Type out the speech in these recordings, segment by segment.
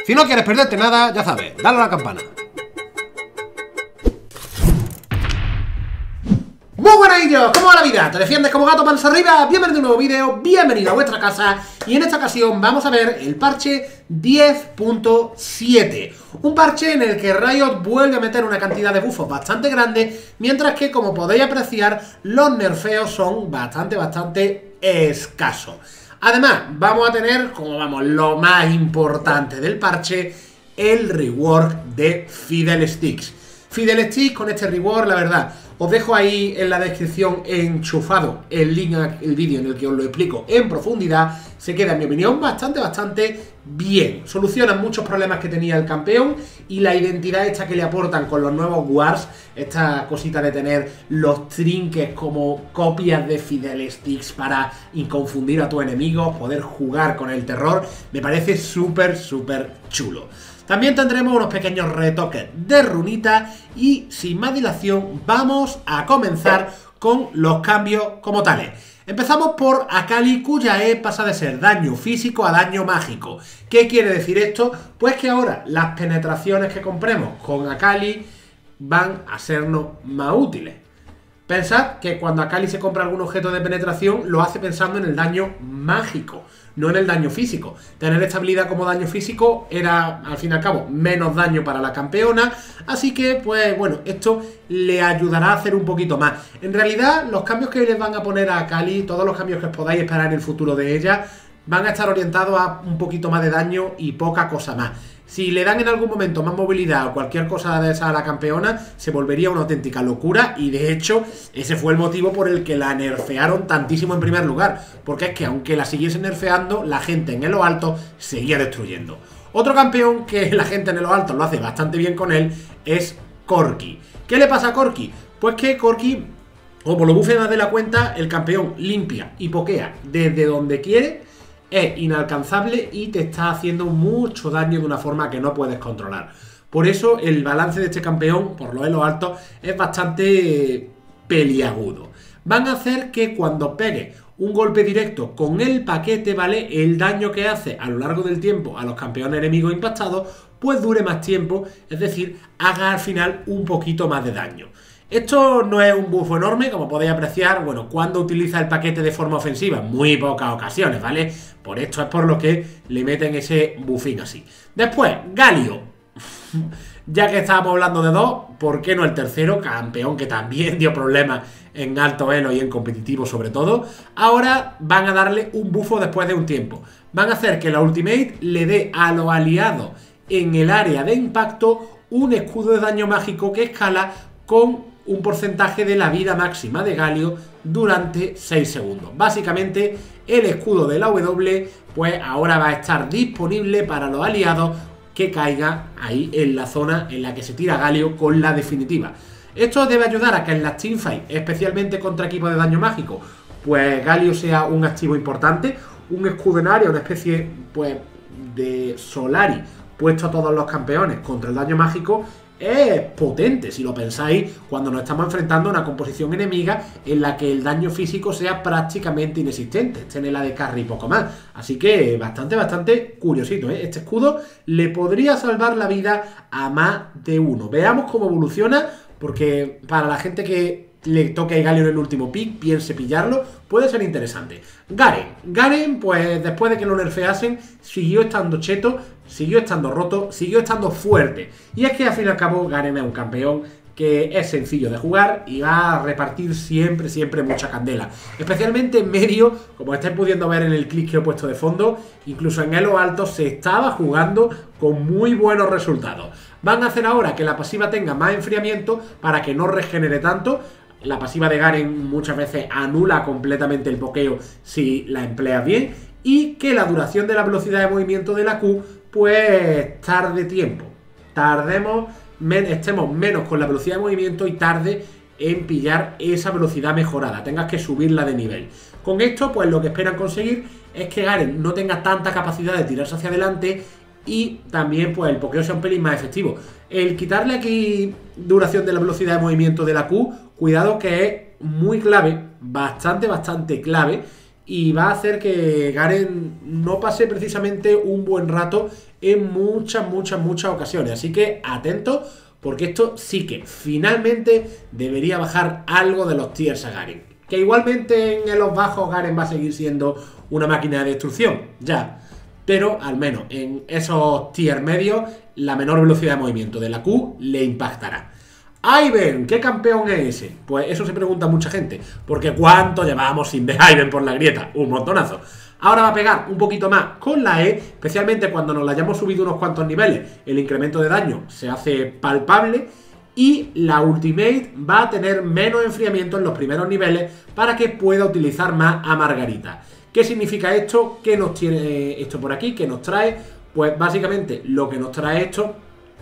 Si no quieres perderte nada, ya sabes, dale a la campana. Muy buenas, ellos, ¿cómo va la vida? ¿Te defiendes como gato panza arriba? Bienvenido a un nuevo vídeo, bienvenido a vuestra casa. Y en esta ocasión vamos a ver el parche 10.7. Un parche en el que Riot vuelve a meter una cantidad de buffos bastante grande, mientras que, como podéis apreciar, los nerfeos son bastante escasos. Además, vamos a tener, como vamos, lo más importante del parche, el rework de Fiddlesticks. Fiddlesticks, con este rework, la verdad, os dejo ahí en la descripción enchufado el link al vídeo en el que os lo explico en profundidad. Se queda, en mi opinión, bastante bien. Solucionan muchos problemas que tenía el campeón y la identidad esta que le aportan con los nuevos wars, esta cosita de tener los trinkets como copias de Fiddlesticks para inconfundir a tus enemigos, poder jugar con el terror, me parece súper chulo. También tendremos unos pequeños retoques de runita y sin más dilación vamos a comenzar con los cambios como tales. Empezamos por Akali, cuya E pasa de ser daño físico a daño mágico. ¿Qué quiere decir esto? Pues que ahora las penetraciones que compremos con Akali van a sernos más útiles. Pensad que cuando Akali se compra algún objeto de penetración lo hace pensando en el daño mágico, no en el daño físico. Tener esta habilidad como daño físico era, al fin y al cabo, menos daño para la campeona. Así que, pues bueno, esto le ayudará a hacer un poquito más. En realidad, los cambios que les van a poner a Akali, todos los cambios que os podáis esperar en el futuro de ella, van a estar orientados a un poquito más de daño y poca cosa más. Si le dan en algún momento más movilidad o cualquier cosa de esa a la campeona, se volvería una auténtica locura. Y de hecho, ese fue el motivo por el que la nerfearon tantísimo en primer lugar. Porque es que aunque la siguiesen nerfeando, la gente en Elo Alto seguía destruyendo. Otro campeón que la gente en Elo Alto lo hace bastante bien con él es Corki. ¿Qué le pasa a Corki? Pues que Corki, como lo bufe más de la cuenta, el campeón limpia y pokea desde donde quiere. Es inalcanzable y te está haciendo mucho daño de una forma que no puedes controlar. Por eso el balance de este campeón, por los Elo altos, es bastante peliagudo. Van a hacer que cuando pegue un golpe directo con el paquete, ¿vale? El daño que hace a lo largo del tiempo a los campeones enemigos impactados, pues dure más tiempo, es decir, haga al final un poquito más de daño. Esto no es un buffo enorme, como podéis apreciar, bueno, cuando utiliza el paquete de forma ofensiva, muy pocas ocasiones, ¿vale? Por esto es por lo que le meten ese buffín así. Después, Galio. Ya que estábamos hablando de dos, ¿por qué no el tercero? Campeón que también dio problemas en alto elo y en competitivo sobre todo. Ahora van a darle un buffo después de un tiempo. Van a hacer que la ultimate le dé a los aliados en el área de impacto un escudo de daño mágico que escala con un porcentaje de la vida máxima de Galio durante 6 segundos. Básicamente, el escudo de la W, pues ahora va a estar disponible para los aliados que caigan ahí en la zona en la que se tira Galio con la definitiva. Esto debe ayudar a que en las teamfights, especialmente contra equipos de daño mágico, pues Galio sea un activo importante, un escudo en área, una especie pues de Solari puesto a todos los campeones contra el daño mágico. Es potente, si lo pensáis, cuando nos estamos enfrentando a una composición enemiga en la que el daño físico sea prácticamente inexistente. Este en la de carry y poco más. Así que bastante curiosito, ¿eh? Este escudo le podría salvar la vida a más de uno. Veamos cómo evoluciona, porque para la gente que le toque a Galio en el último pick, piense pillarlo, puede ser interesante. Garen, pues después de que lo nerfeasen, siguió estando cheto, siguió estando roto, siguió estando fuerte. Y es que al fin y al cabo Garen es un campeón que es sencillo de jugar y va a repartir siempre mucha candela. Especialmente en medio, como estáis pudiendo ver en el clip que he puesto de fondo, incluso en Elo alto se estaba jugando con muy buenos resultados. Van a hacer ahora que la pasiva tenga más enfriamiento para que no regenere tanto. La pasiva de Garen muchas veces anula completamente el pokeo si la empleas bien. Y que la duración de la velocidad de movimiento de la Q pues tarde tiempo. Estemos menos con la velocidad de movimiento y tarde en pillar esa velocidad mejorada. Tengas que subirla de nivel. Con esto pues lo que esperan conseguir es que Garen no tenga tanta capacidad de tirarse hacia adelante y también pues el pokeo sea un pelín más efectivo. El quitarle aquí duración de la velocidad de movimiento de la Q, cuidado que es muy clave, bastante clave, y va a hacer que Garen no pase precisamente un buen rato en muchas ocasiones. Así que atento, porque esto sí que finalmente debería bajar algo de los tiers a Garen. Que igualmente en los bajos Garen va a seguir siendo una máquina de destrucción, ya. Pero al menos en esos tiers medios la menor velocidad de movimiento de la Q le impactará. Ivern, ¿qué campeón es ese? Pues eso se pregunta mucha gente, porque ¿cuánto llevábamos sin ver a Ivern por la grieta? Un montonazo. Ahora va a pegar un poquito más con la E, especialmente cuando nos la hayamos subido unos cuantos niveles. El incremento de daño se hace palpable y la ultimate va a tener menos enfriamiento en los primeros niveles para que pueda utilizar más a Margarita. ¿Qué significa esto? ¿Qué nos tiene esto por aquí? ¿Qué nos trae? Pues básicamente lo que nos trae esto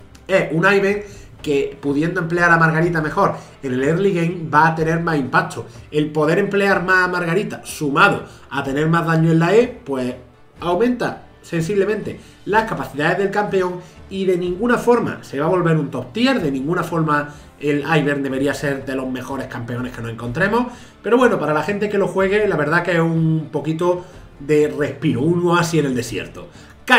es un Ivern que, pudiendo emplear a Margarita mejor en el early game, va a tener más impacto. El poder emplear más a Margarita sumado a tener más daño en la E, pues aumenta sensiblemente las capacidades del campeón y de ninguna forma se va a volver un top tier, de ninguna forma el Ivern debería ser de los mejores campeones que nos encontremos, pero bueno, para la gente que lo juegue, la verdad que es un poquito de respiro, un oasis en el desierto.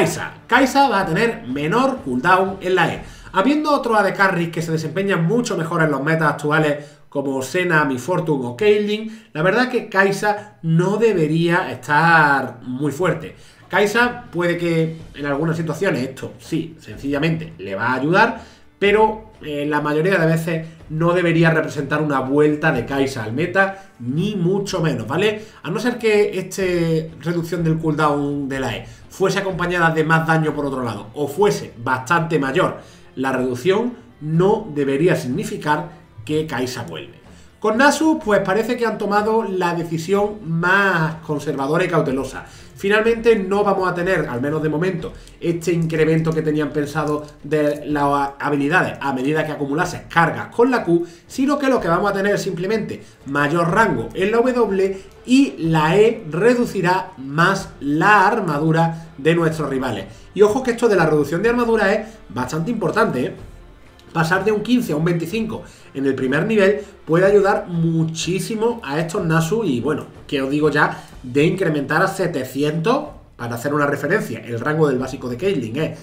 Kai'Sa va a tener menor cooldown en la E. Habiendo otros AD Carries que se desempeñan mucho mejor en los metas actuales, como Senna, Mi Fortune o Caitlyn, la verdad que Kai'Sa no debería estar muy fuerte. Kai'Sa puede que en algunas situaciones esto sí, sencillamente le va a ayudar, pero la mayoría de veces no debería representar una vuelta de Kai'Sa al meta, ni mucho menos, ¿vale? A no ser que esta reducción del cooldown de la E fuese acompañada de más daño por otro lado, o fuese bastante mayor la reducción, no debería significar que Kai'Sa vuelve. Con Nasus, pues parece que han tomado la decisión más conservadora y cautelosa. Finalmente no vamos a tener, al menos de momento, este incremento que tenían pensado de las habilidades a medida que acumulases cargas con la Q, sino que lo que vamos a tener es simplemente mayor rango en la W y la E reducirá más la armadura de nuestros rivales. Y ojo que esto de la reducción de armadura es bastante importante, ¿eh? Pasar de un 15 a un 25 en el primer nivel puede ayudar muchísimo a estos Nasus. Y bueno, que os digo ya de incrementar a 700, para hacer una referencia, el rango del básico de Caitlyn es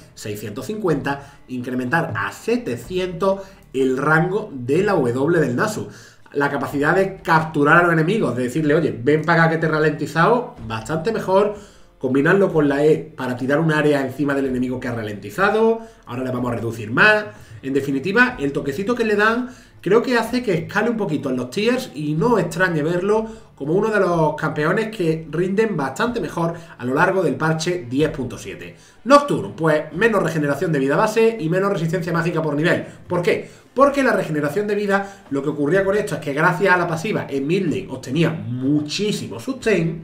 650, incrementar a 700 el rango de la W del Nasus. La capacidad de capturar a los enemigos, de decirle, oye, ven para acá que te he ralentizado, bastante mejor. Combinarlo con la E para tirar un área encima del enemigo que ha ralentizado. Ahora le vamos a reducir más. En definitiva, el toquecito que le dan creo que hace que escale un poquito en los tiers y no extrañe verlo como uno de los campeones que rinden bastante mejor a lo largo del parche 10.7. Nocturne, pues menos regeneración de vida base y menos resistencia mágica por nivel. ¿Por qué? Porque la regeneración de vida, lo que ocurría con esto es que gracias a la pasiva en mid lane obtenía muchísimo sustain.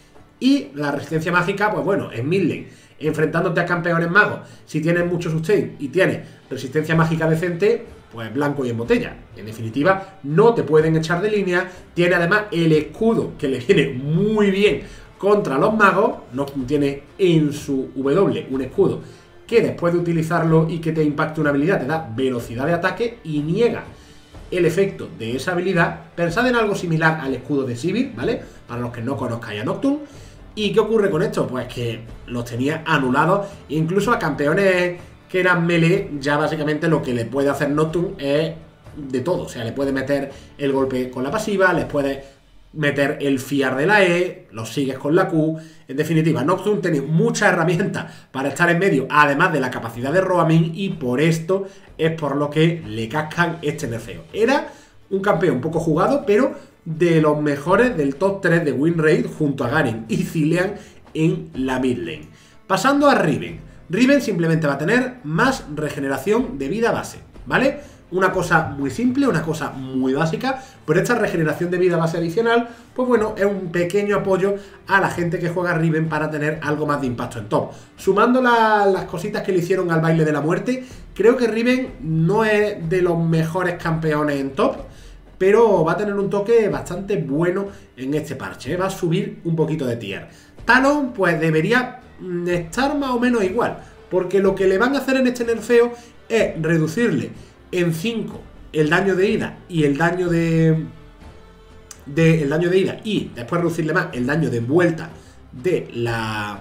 Y la resistencia mágica, pues bueno, en mid lane, enfrentándote a campeones magos, si tienes mucho sustain y tienes resistencia mágica decente, pues blanco y en botella. En definitiva, no te pueden echar de línea. Tiene además el escudo que le viene muy bien contra los magos. No tiene en su W un escudo que después de utilizarlo y que te impacte una habilidad te da velocidad de ataque y niega el efecto de esa habilidad. Pensad en algo similar al escudo de Sivir, ¿vale? Para los que no conozcáis a Nocturne. ¿Y qué ocurre con esto? Pues que los tenía anulados, incluso a campeones que eran melee. Ya básicamente lo que le puede hacer Nocturne es de todo. O sea, le puede meter el golpe con la pasiva, les puede meter el fiar de la E, los sigues con la Q. En definitiva, Nocturne tiene muchas herramientas para estar en medio, además de la capacidad de roaming, y por esto es por lo que le cascan este nerfeo. Era un campeón poco jugado, pero de los mejores del top 3 de win rate junto a Garen y Zilean en la mid lane. Pasando a Riven. Riven simplemente va a tener más regeneración de vida base, ¿vale? Una cosa muy simple, una cosa muy básica, pero esta regeneración de vida base adicional, pues bueno, es un pequeño apoyo a la gente que juega Riven para tener algo más de impacto en top. Sumando las cositas que le hicieron al baile de la muerte, creo que Riven no es de los mejores campeones en top, pero va a tener un toque bastante bueno en este parche, ¿eh? Va a subir un poquito de tier. Talon, pues debería estar más o menos igual, porque lo que le van a hacer en este nerfeo es reducirle en 5 el daño de ida y el daño de del daño de ida y después reducirle más el daño de vuelta de la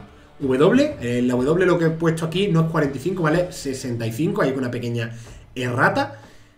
W. La W lo que he puesto aquí no es 45, ¿vale? 65, hay una pequeña errata.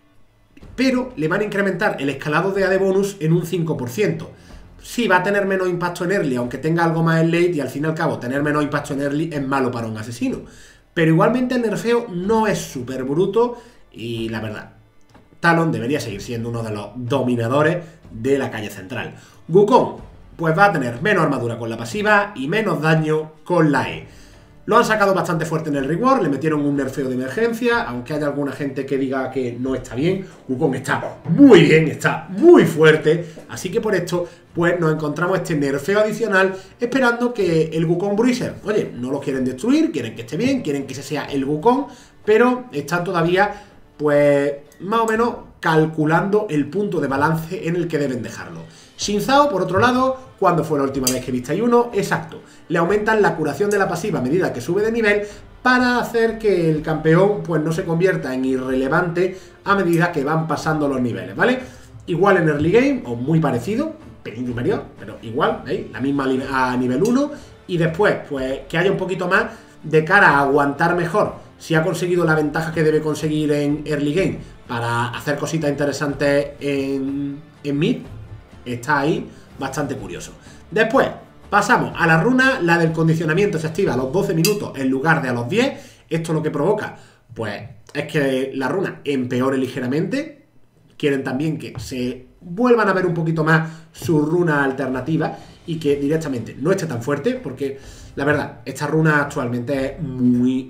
Pero le van a incrementar el escalado de AD bonus en un 5%. Sí, va a tener menos impacto en early, aunque tenga algo más en late, y al fin y al cabo tener menos impacto en early es malo para un asesino. Pero igualmente el nerfeo no es súper bruto y la verdad, Talon debería seguir siendo uno de los dominadores de la calle central. Wukong, pues va a tener menos armadura con la pasiva y menos daño con la E. Lo han sacado bastante fuerte en el reward, le metieron un nerfeo de emergencia, aunque haya alguna gente que diga que no está bien. Wukong está muy bien, está muy fuerte, así que por esto pues nos encontramos este nerfeo adicional esperando que el Wukong Bruiser, oye, no lo quieren destruir, quieren que esté bien, quieren que ese sea el Wukong, pero están todavía pues más o menos calculando el punto de balance en el que deben dejarlo. Xin Zhao, por otro lado, ¿cuándo fue la última vez que visteis uno? Exacto, le aumentan la curación de la pasiva a medida que sube de nivel para hacer que el campeón pues no se convierta en irrelevante a medida que van pasando los niveles, ¿vale? Igual en early game, o muy parecido, pelín inferior, pero igual, ¿veis? La misma a nivel 1, y después, pues que haya un poquito más de cara a aguantar mejor si ha conseguido la ventaja que debe conseguir en early game para hacer cositas interesantes en mid. Está ahí bastante curioso. Después pasamos a la runa, la del condicionamiento se activa a los 12 minutos en lugar de a los 10. Esto lo que provoca, pues, es que la runa empeore ligeramente. Quieren también que se vuelvan a ver un poquito más su runa alternativa y que directamente no esté tan fuerte, porque la verdad, esta runa actualmente es muy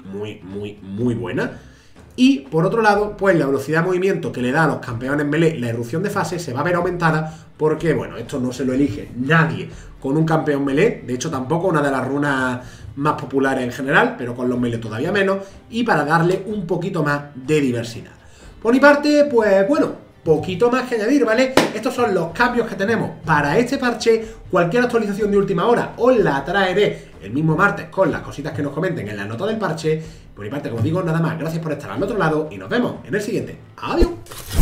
buena. Y por otro lado, pues la velocidad de movimiento que le da a los campeones melee la irrupción de fase se va a ver aumentada porque, bueno, esto no se lo elige nadie con un campeón melee, de hecho tampoco una de las runas más populares en general, pero con los melee todavía menos, y para darle un poquito más de diversidad. Por mi parte, pues bueno, poquito más que añadir, ¿vale? Estos son los cambios que tenemos para este parche. Cualquier actualización de última hora os la traeré el mismo martes con las cositas que nos comenten en la nota del parche. Por mi parte, como digo, nada más. Gracias por estar al otro lado y nos vemos en el siguiente. ¡Adiós!